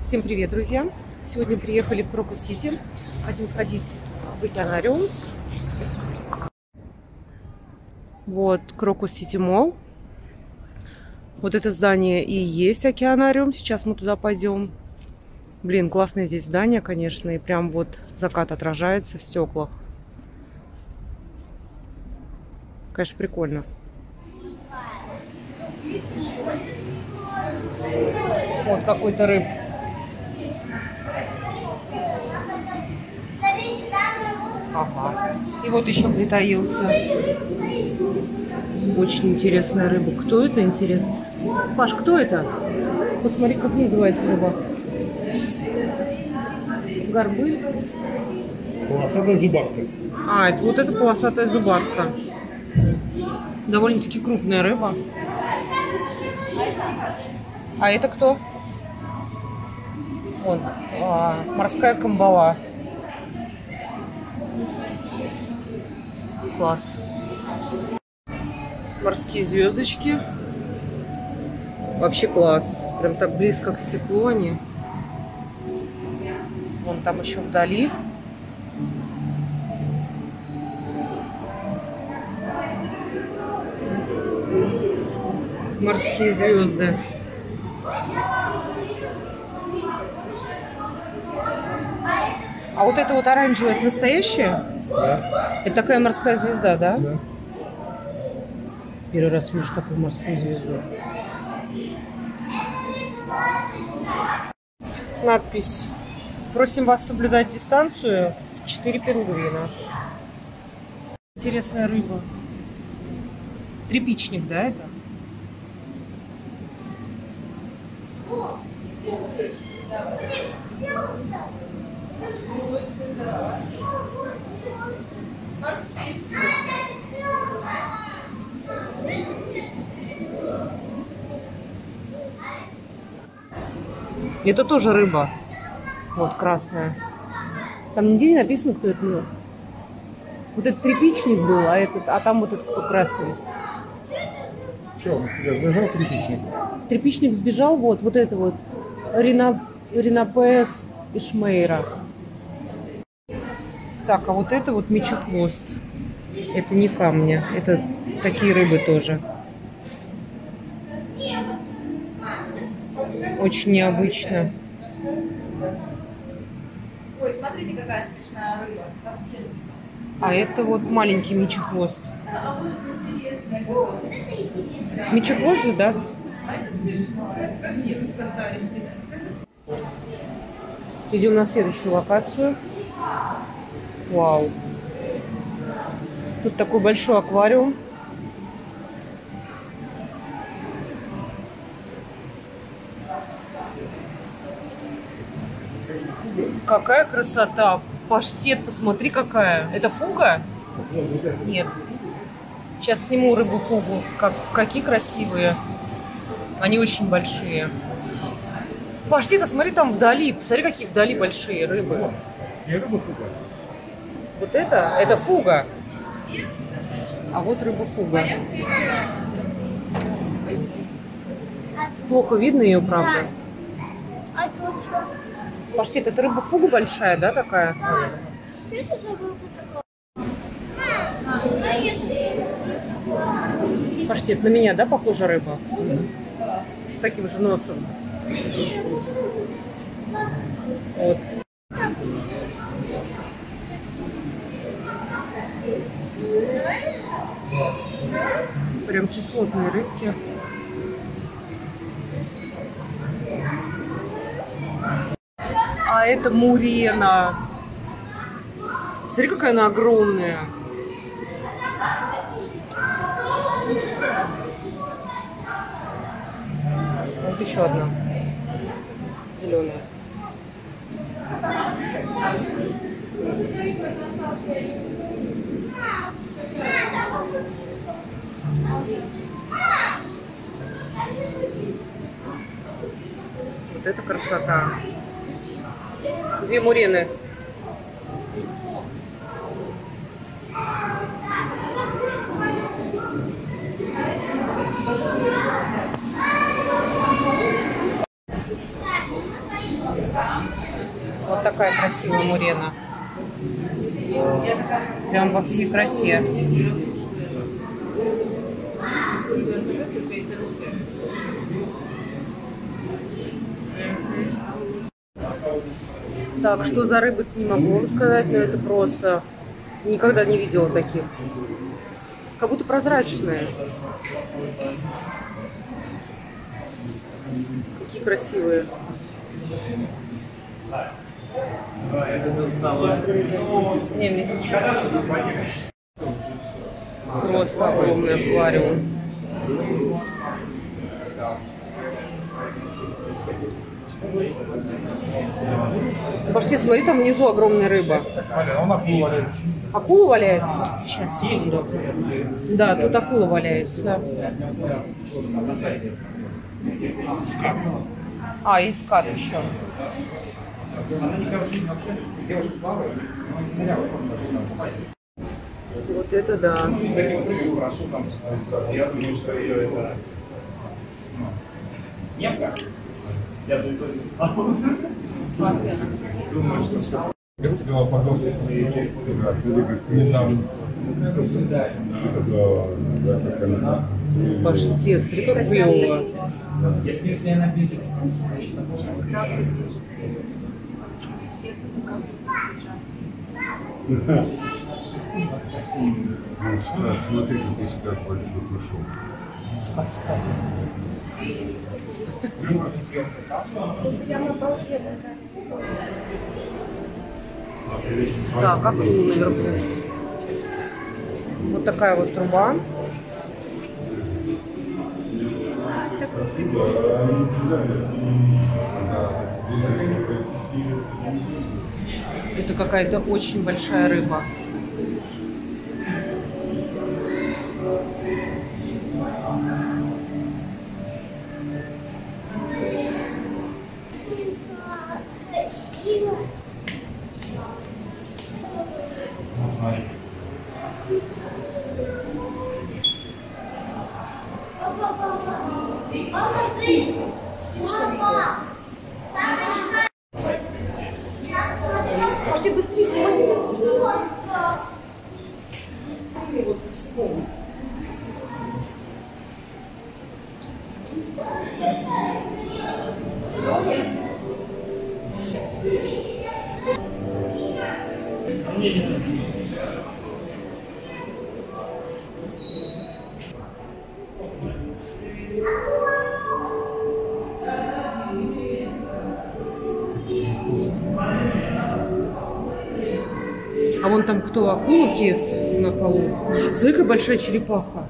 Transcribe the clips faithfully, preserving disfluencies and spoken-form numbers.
Всем привет, друзья! Сегодня приехали в Крокус-Сити. Хотим сходить в океанариум. Вот Крокус-Сити Молл. Вот это здание и есть океанариум. Сейчас мы туда пойдем. Блин, классное здесь здание, конечно. И прям вот закат отражается в стеклах. Конечно, прикольно. Вот какой-то рыб. Ага. И вот еще притаился. Очень интересная рыба. Кто это, интересно? Паш, кто это? Посмотри, как называется рыба. Горбыль. Полосатая зубатка. А, это вот эта полосатая зубатка. Довольно-таки крупная рыба. А это кто? Вот, а, морская камбала. Класс. Морские звездочки. Вообще класс. Прям так близко к стеклу они. Вон там еще вдали. Морские звезды. А вот это вот оранжевое, это настоящее? Да. Это такая морская звезда, да? Да. Первый раз вижу такую морскую звезду. Надпись. Просим вас соблюдать дистанцию в четыре пингвина. Интересная рыба. Тряпичник, да, это? Это тоже рыба. Вот, красная. Там нигде не написано, кто это был. Вот этот тряпичник был, а, этот, а там вот этот кто красный. Че, он от тебя сбежал, тряпичник? Тряпичник сбежал, вот, вот это вот. Рина, Ринапес и Шмейра. Так, а вот это вот мечехвост. Это не камни, это такие рыбы тоже. Очень необычно. Ой, смотрите, какая смешная рыба. А это вот маленький мечехвост. Мечехвост же, да? Идем на следующую локацию. Вау. Тут такой большой аквариум. Какая красота! Паштет, посмотри, какая. Это фуга? Нет. Сейчас сниму рыбу фугу. Как, какие красивые. Они очень большие. Паштет, а смотри там вдали. Посмотри, какие вдали большие рыбы. Не рыба фуга. Вот это? Это фуга. А вот рыба фуга. Плохо видно ее, правда. А тут что? Паштет, это рыба фуга большая, да, такая? Что это за рыба такая? Мам, а это? Паштет, на меня, да, похожа рыба? С таким же носом. Вот. Прям кислотные рыбки. А это мурена. Смотри, какая она огромная. Вот еще одна. Зеленая. Вот это красота. Две мурены. Вот такая красивая мурена. Прям во всей красе. Так, что за рыбы, не могу вам сказать, но это просто... Никогда не видела таких. Как будто прозрачные. Какие красивые. Не, мне просто огромный аквариум. Пошли, смотри, там внизу огромная рыба. Акула валяется? Сейчас, секунду. Да, тут акула валяется. А, и скат еще. Вот это да. Я думаю, что ее это... Немка? Я думаю, что все. Головоподобные недавно. Паштет, смотри, как клево. Если она без экскурсии, значит, смотри, какой скат большой пошел. Скат, скат. Так, как акула наверху. Вот такая вот труба. Это какая-то очень большая рыба. Пошли быстрее снимай. А вон там кто? Акула кис на полу. Смотри, какая большая черепаха.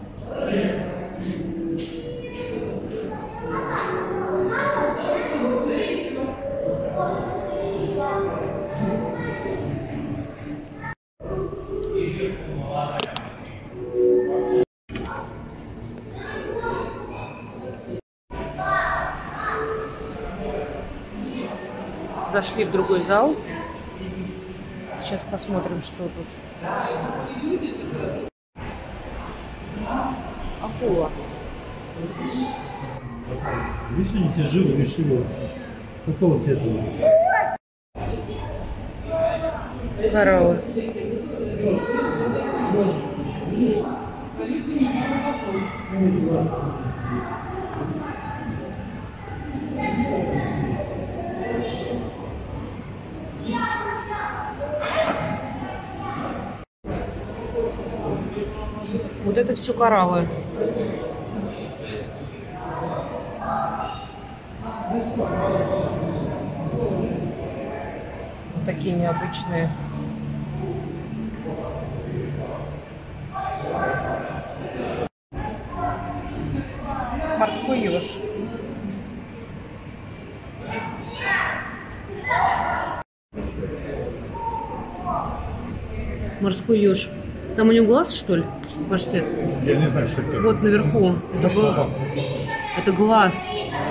Зашли в другой зал. Сейчас посмотрим, что тут. Акула. Видишь, они все живы, не шевелятся. Какого цвета? Кораллы. Вот это все кораллы. Вот такие необычные. Морской еж. Морской еж. Там у него глаз, что ли? Паштет. Я не знаю, что это. Вот наверху. Это, гла... это глаз.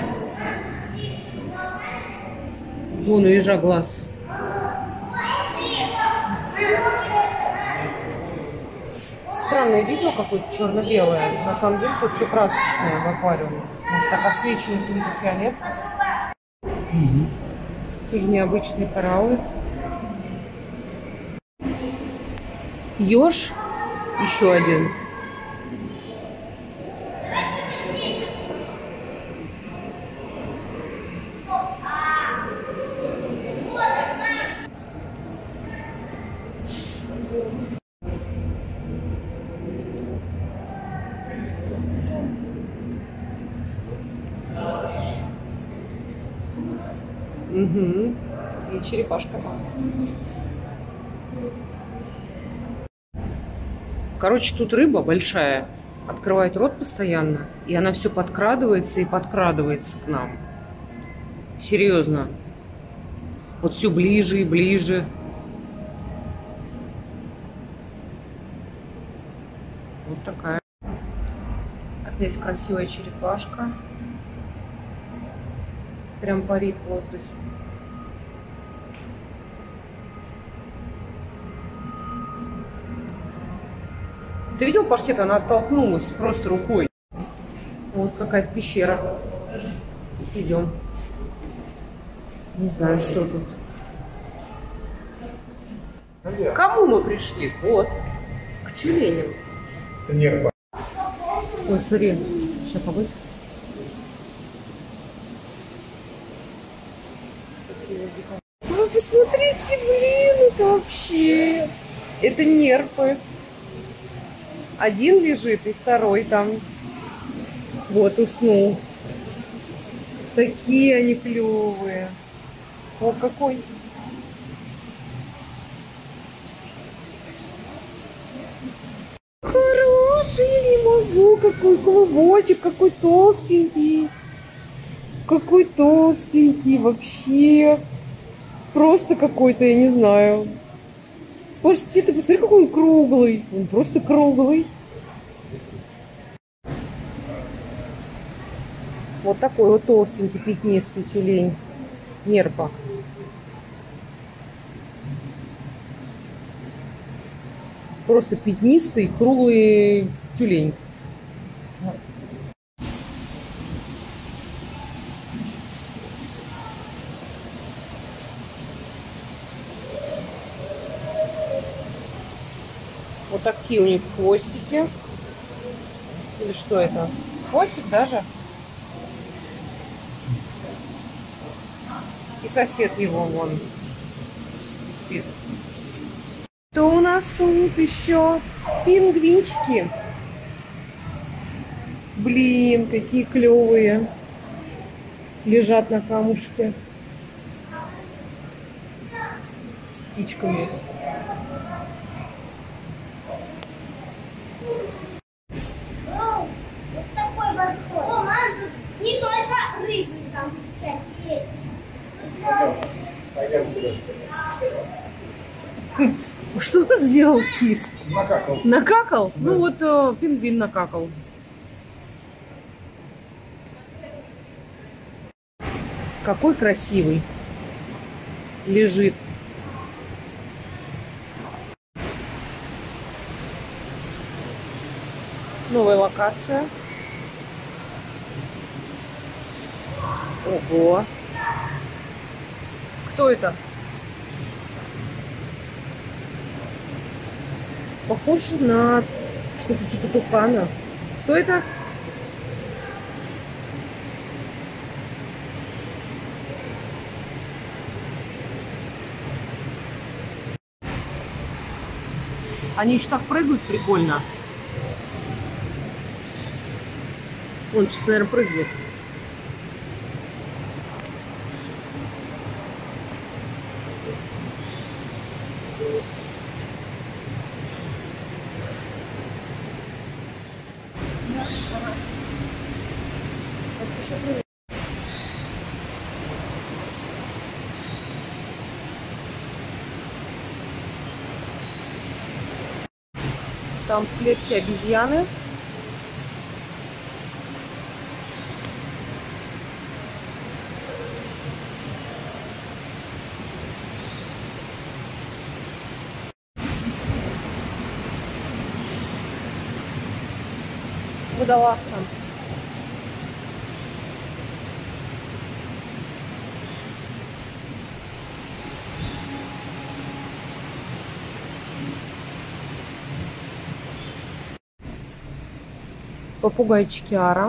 Вон у ежа глаз. Странное видео какое-то черно-белое. На самом деле тут все красочное в аквариуме. Может, так отсвечивает ультрафиолет. Мгм. Тоже необычные кораллы. Ёж. Еще один. Угу. И черепашка. Короче, тут рыба большая, открывает рот постоянно, и она все подкрадывается и подкрадывается к нам. Серьезно. Вот все ближе и ближе. Вот такая. Опять красивая черепашка. Прям парит в воздухе. Ты видел паштет? Она оттолкнулась просто рукой. Вот какая-то пещера. Идем. Не знаю, что тут. К кому мы пришли? Вот. К тюленям. Это нерва. Ой, смотри. Сейчас побыть. Вы посмотрите, блин, это вообще... Это нерпы. Один лежит, и второй там. Вот, уснул. Такие они клевые. О, какой. Хороший, я не могу. Какой клубочек, какой толстенький. Какой толстенький вообще. Просто какой-то, я не знаю. Почти, ты посмотри, какой он круглый. Он просто круглый. Вот такой вот толстенький, пятнистый тюлень. Нерпа. Просто пятнистый, круглый тюлень. Вот такие у них хвостики. Или что это? Хвостик даже. И сосед его вон спит. Что у нас тут еще? Пингвинчики. Блин, какие клевые. Лежат на камушке. С птичками. О, вот такой большой. О, мам, тут не только рыбы там всякие. Что сделал кис? Накакал. Накакал? Ну вот э, пингвин накакал. Какой красивый. Лежит. Новая локация. Ого. Кто это? Похоже на что-то типа тукана. Кто это? Они еще так прыгают прикольно. Он сейчас, наверное, прыгает. Там в клетке обезьяны. Водолаз там. Попугайчики Ара.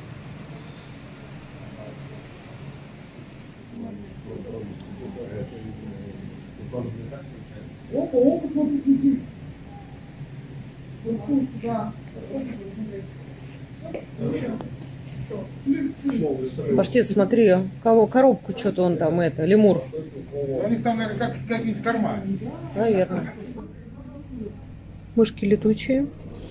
Опа, опа, смотри, смотри. Вот, да. Паштет, смотри, кого коробку что-то он там, это, лемур. У них там, наверное, как, какие-нибудь карманы. Наверное. Мышки летучие.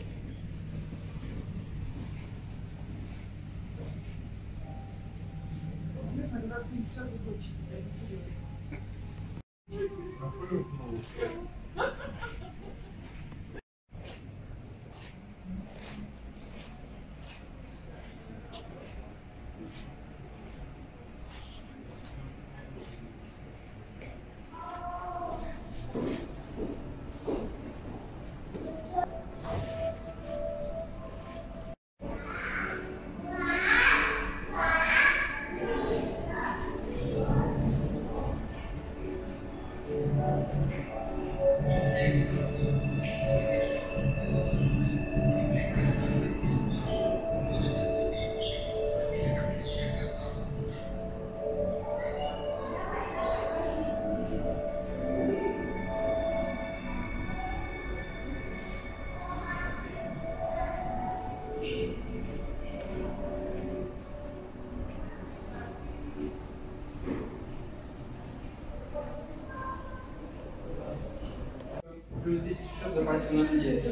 Плюс десять еще в запасе у нас есть.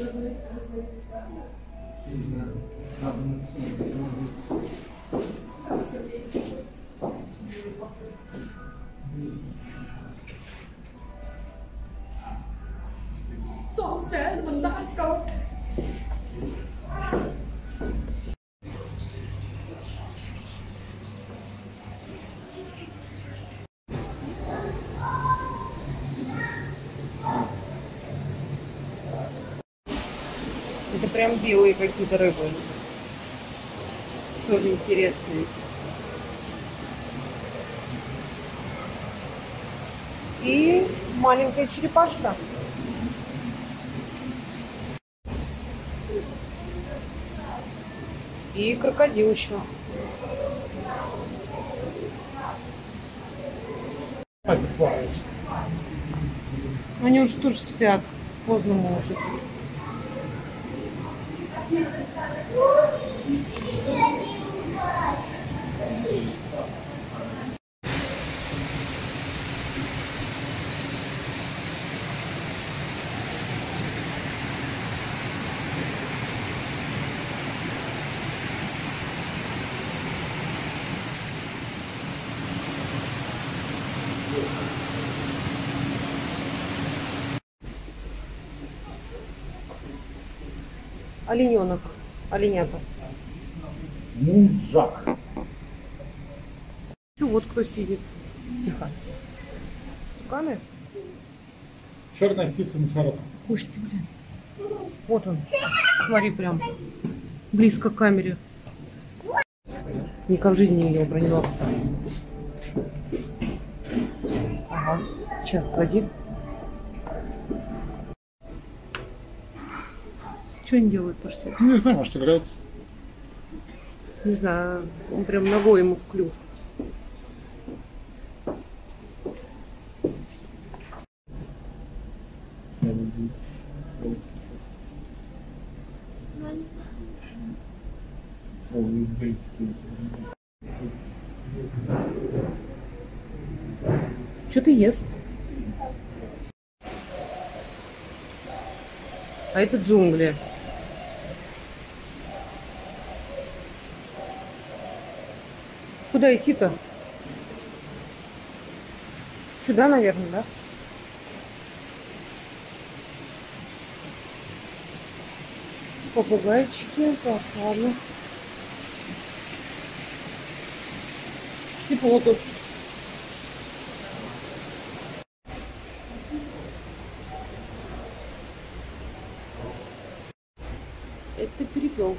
Не знаю. Надо написать. Солнце, монарка. Это прям белые какие-то рыбы. Тоже интересные. И маленькая черепашка. И крокодил еще. Они уже тоже спят. Поздно может. Олененок, оленята. Мунжак. Чё, вот кто сидит. Тихо. Туканы? Черная птица носорог. Уж ты, блин. Вот он. Смотри, прям близко к камере. Никак в жизни не видел броненосца. Ага. Че, клади. Что они делают, Паштет? Не знаю, может играть. Не знаю, он прям ногой ему в клюв. Что-то ест. А это джунгли. Куда идти-то? Сюда, наверное, да? Попугайчики. Так, ладно. Тепло тут. Это перепелки.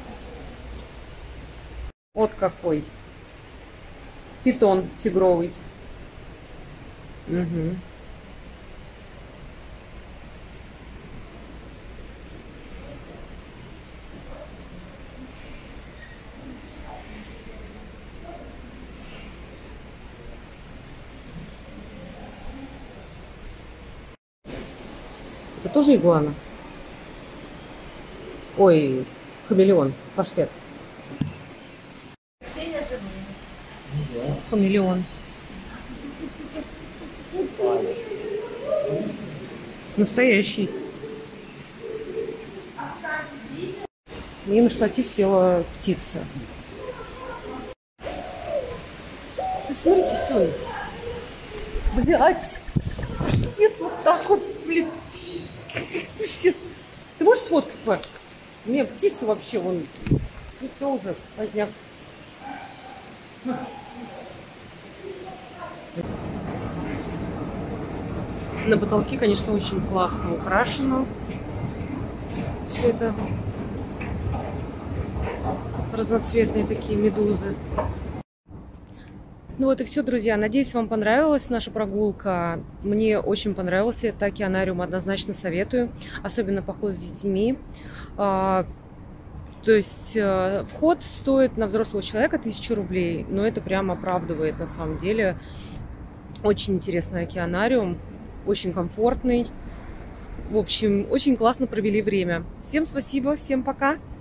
Вот какой. Питон тигровый. Угу. тоже игуана? Ой, хамелеон, паштет. Хамелеон. Настоящий. Мне на штатив села птица. Ты смотри, Кисюнь. Блять. Нет, вот так вот, блин. Пиздец. Ты можешь сфоткать, Паш? У меня птица вообще, вон. Ну все уже, поздняк. На потолке, конечно, очень классно украшено. Все это разноцветные такие медузы. Ну вот и все, друзья. Надеюсь, вам понравилась наша прогулка. Мне очень понравился этот океанариум, однозначно советую. Особенно поход с детьми. А, то есть а, вход стоит на взрослого человека тысячу рублей. Но это прям оправдывает на самом деле. Очень интересный океанариум. Очень комфортный. В общем, очень классно провели время. Всем спасибо, всем пока!